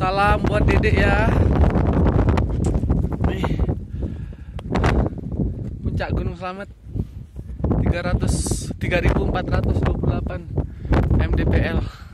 Salam buat Dedek ya. Nih, puncak Gunung Slamet 3428 mdpl.